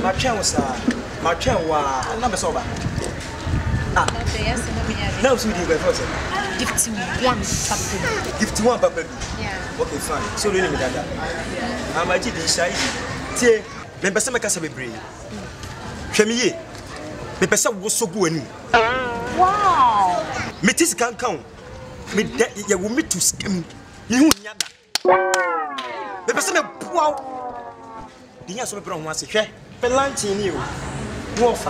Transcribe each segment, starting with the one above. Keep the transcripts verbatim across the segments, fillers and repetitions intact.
my chain was my chain was number sober. Ah, no, so you go first. Gift one papa. Gift one papa. Yeah. Okay, fine. So really me dada. I'm a G D shaizy. Tie, me pese me kasa bebre. Hwemi ye. Me pese wo so go ani. Wow. Me tis kan kan. Me ye wo me to scam. Me hu nya da. Me pese me boa. Dinya so me bro ho ase hwe. Pe lanchi ni o. No offer.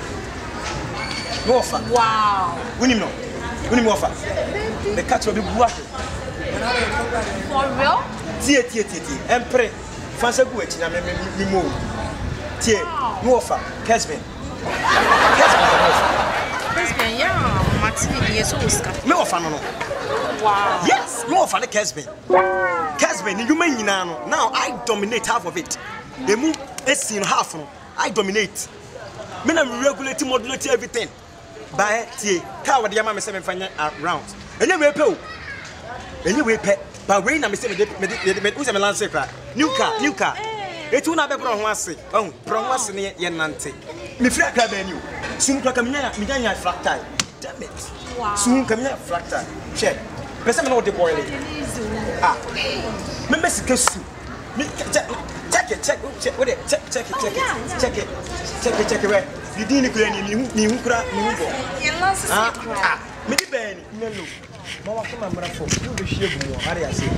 No offer. Wow. Unim no. Unim offer. The catch will be boa. For real? Tie tie tie tie. Empre. Fansa go echi na me me mo. Tie. No offer. Kesben. Kesben. Kesben, yeah. Martini, yes, Oscar. Me offer no no. Wow. Yes, no offer the Kesben. Kesben, you mean now? Now I dominate half of it. They move it's in half no. I dominate. Me na regulate modulate everything. By tie. Car with the mama say me fanya around. Enye we pe o. Enye we pe. But we na me say me me me who say me lance cra. New car, new car. Etu na be bro ho ase. Oh, bro ho ase ne ye nante. Me free aka ba ni o. Sun kwa kamnya me nya fractal. Damn it. Wow. Sun kamnya fractal. Check. Pesa me no de boil. Ah. Me me sikesu. Me check check it, check check what it check check it, check it. Check it. Check it, check it. You didn't kura ni ni ni hu kura ni hu bo. You lost Ah. Me di ben ni no. Ma wa kama mra fo. You be hie bu mo. Are ya say.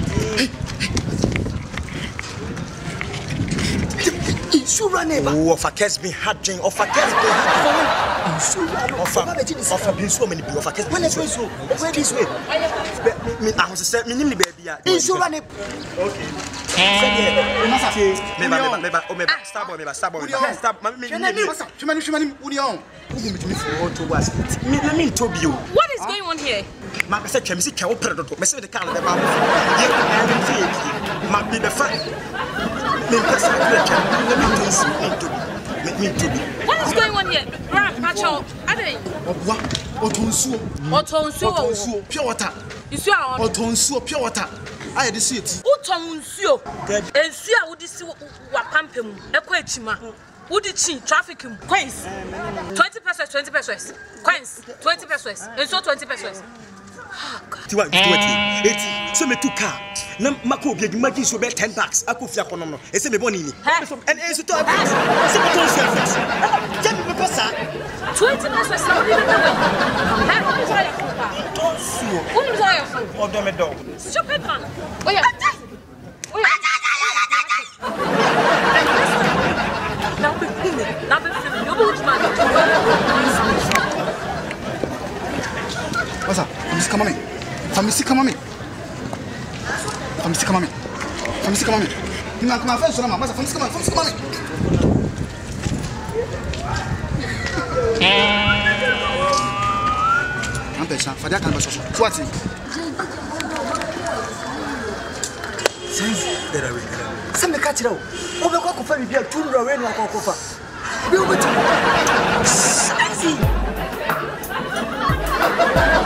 Insura neighbor. Oh, of a Kesben had drink, of a Kesben had Insura, of a of a bin so many people, of a Kesben. When it's so, where this way? Me, I was say, me name the baby. Insura neighbor. Okay. Meba, meba, meba, oh meba, star boy, meba, star boy, star. Me, me, me. Shumani, shumani, union. Who me me for to was it? Me, me, me to be you. What is going on here? Mark said, "Can see can open the door." Me say the car the bar. Yeah, I am saying, Mark be the fine. What is going on here? Pacho, Ade. What? Otonsuo. Otonsuo. Otonsuo. Pure water. Isu a on. Otonsuo. Pure water. I dey see it. Otonsuo. Ensu a wodi si wa pampem. Ekọ echima. Wodi chi traffic mu. Coins. twenty pesos, twenty pesos. Coins, twenty pesos. Ensu twenty pesos. Tiwa twenty, eighty. So me two car. Na mako bi imagine so be ten bucks. Ako fia kono no. E se me boni ni. And e so to abet. Se me to service. Je me pesa. twenty pesos na wodi na we. Ha, who is your phone? Don't sue. Who is your phone? Odo me do. Stupid man. Oh yeah. Oh yeah. Now be cool. Now be free. You both man. What's up? Famisi kama me. Famisi kama me. Famisi kama me. Famisi kama me. Ni na kuma fa so na mama. Famisi kama, famisi kama me. Am pesa, fa dia kan ba so so. Swati. Shaizy, dera we. Some me catch it out. Over kwa kufa bibia two hundred we no kwa kufa. Be over to. Shaizy.